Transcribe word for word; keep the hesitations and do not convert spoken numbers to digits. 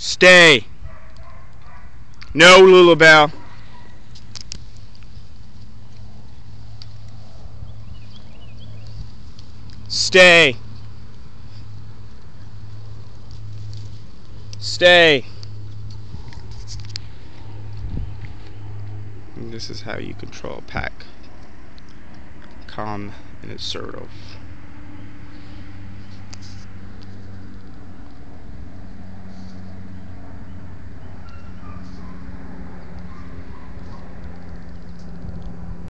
Stay. No, Lulabelle. Stay. Stay. And this is how you control a pack. Calm and assertive.